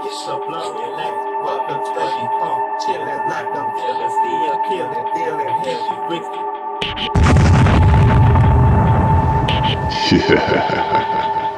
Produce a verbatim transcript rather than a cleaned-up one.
So blow your neck, welcome to the phone. Chillin' like I'm feeling, still killing, dealing heavy with you. Yeah.